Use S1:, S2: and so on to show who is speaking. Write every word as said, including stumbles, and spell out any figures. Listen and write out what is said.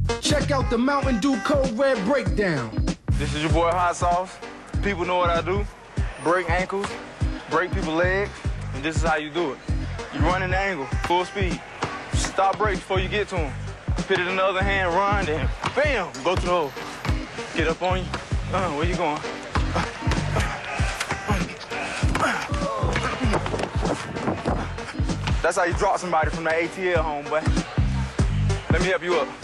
S1: Check out the Mountain Dew Code Red breakdown.
S2: This is your boy Hot Sauce. People know what I do. Break ankles, break people's legs, and this is how you do it. You run in the angle, full speed. Stop brakes before you get to him. Put it in the other hand, run, then bam, go to the hole. Get up on you. Uh, where you going? That's how you drop somebody from the A T L, homeboy. Let me help you up.